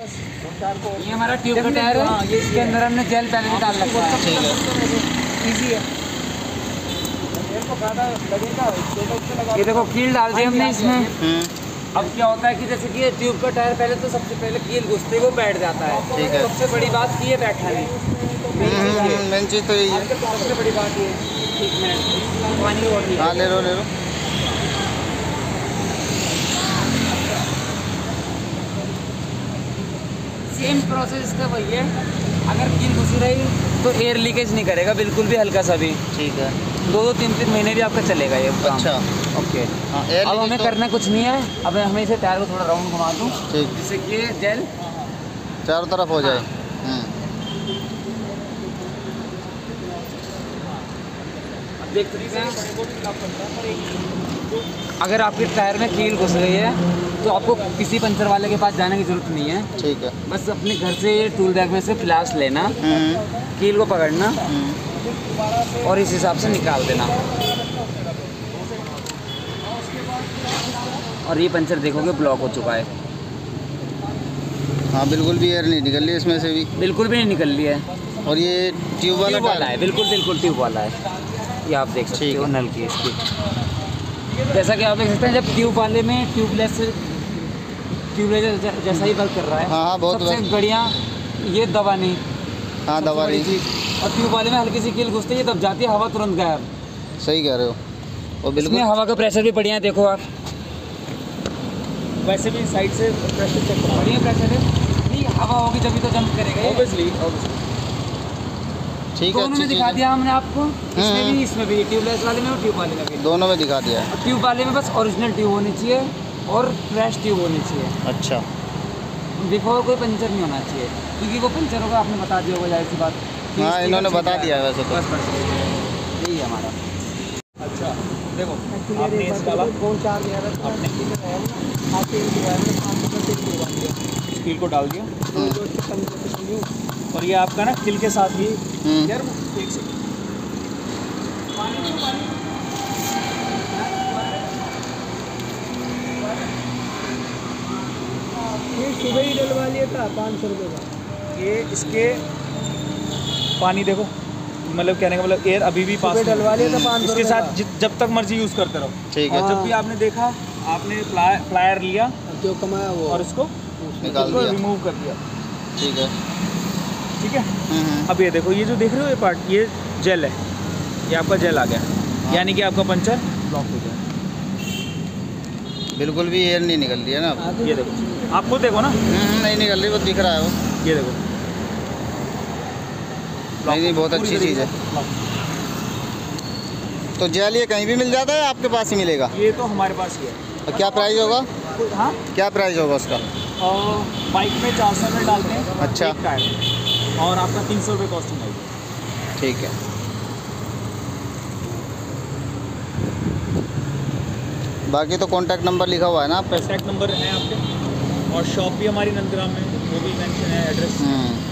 ये हमारा ट्यूब का टायर है, इसके अंदर हमने जेल पहले भी डाल रखा है। ठीक है, इजी है। ये देखो कील डाल दी हमने इसमें। अब क्या होता है कि जैसे कि ये ट्यूब का टायर पहले तो सबसे पहले कील घुसते वो बैठ जाता है। ठीक है। सबसे बड़ी बात की ये बैठा नहीं, मेन चीज़ तो यही है। सबसे बड़ी बात ये। एक मिनट, पानी और हाँ ले लो ले लो। सेम प्रोसेस इसका वही है। अगर कील घुसी रही तो एयर लीकेज नहीं करेगा बिल्कुल भी, हल्का सा भी। ठीक है। 2-2 3-3 महीने भी आपका चलेगा ये काम। अच्छा ओके। हाँ, अब हमें करना कुछ नहीं है, अब हमें इसे टायर को थोड़ा राउंड घुमा दूँ ठीक, जिससे कि ये जेल चारों तरफ हो जाए। अब देख सकते हैं। अगर आपके टायर में कील घुस गई है तो आपको किसी पंचर वाले के पास जाने की जरूरत नहीं है। ठीक है। बस अपने घर से ये टूल बैग में से प्लास लेना, कील को पकड़ना और इस हिसाब से निकाल देना। और ये पंचर देखोगे ब्लॉक हो चुका है। हाँ बिल्कुल भी एयर नहीं निकल रही इसमें से भी, बिल्कुल भी नहीं निकल रही है। और ये ट्यूब वाला है, बिल्कुल बिल्कुल ट्यूब वाला है। ये आप देख सकते हो नल की इसकी। जैसा कि आप देख सकते हैं जब ट्यूब वाले में ट्यूबलेस जैसा ही वर्क कर रहा है। हाँ बहुत सबसे बढ़िया ये दवा नहीं। हाँ दवा नहीं चीज़। और ट्यूब वाले में हल्की सी कील घुसती है दब जाती है, हवा तुरंत गायब। सही कह रहे हो। और बिल्कुल हवा का प्रेशर भी बढ़िया है, देखो आप। वैसे भी साइड से प्रेशर चेक करो, बढ़िया प्रेशर है। नहीं हवा होगी जब तो जंप करेगा ऑब्वियसली। ठीक है। दोनों में दिखा दिया हमने आपको, इसमें भी ट्यूबलेस वाले में और ट्यूब वाले में भी। दोनों में दिखा दिया है। ट्यूब वाले में बस ओरिजिनल ट्यूब होनी चाहिए और फ्रेश ट्यूब होनी चाहिए। अच्छा। बिफोर कोई पंचर नहीं होना चाहिए, क्योंकि वो पंचर होगा आपने बता दिया होगा, जाहिर सी बात। हाँ इन्होंने बता दिया है वैसे तो। बस यही है हमारा। अच्छा देखो आपने इस वाला कील को डाल दिया और ये आपका ना कील के साथ ही यार एक सेकंड ये सुबह ही डलवा लिया था 500 रुपये का। ये इसके पानी देखो, मतलब कहने का मतलब एयर अभी भी पास डलवा लिया था 500 इसके साथ जब तक मर्जी यूज़ करते रहो। ठीक है। जब भी आपने देखा आपने प्लायर लिया जो कमाया वो और इसको निकाल दिया, रिमूव कर दिया। ठीक है। ठीक है। अब ये देखो, ये जो देख रहे हो ये पार्ट, ये जेल है, ये आपका जेल आ गया। यानी कि आपका पंचर ब्लॉक हो गया। बिल्कुल भी एयर नहीं निकल रही है ना। ये देखो, आप खुद देखो ना। नहीं निकल रही, वो दिख रहा है वो। ये देखो, नहीं बहुत अच्छी चीज़ है। तो जेल ये कहीं भी मिल जाता है, आपके पास ही मिलेगा? ये तो हमारे पास ही है। और क्या प्राइस होगा? हाँ क्या प्राइस होगा उसका? बाइक में 400 रुपये डालते हैं। अच्छा। एक टायर और आपका 300 रुपये कॉस्टिंग आएगी। ठीक है। बाकी तो कॉन्टैक्ट नंबर लिखा हुआ है ना आपका? कॉन्टैक्ट नंबर है आपके, और शॉप भी हमारी नंदग्राम में, वो भी मेंशन है एड्रेस।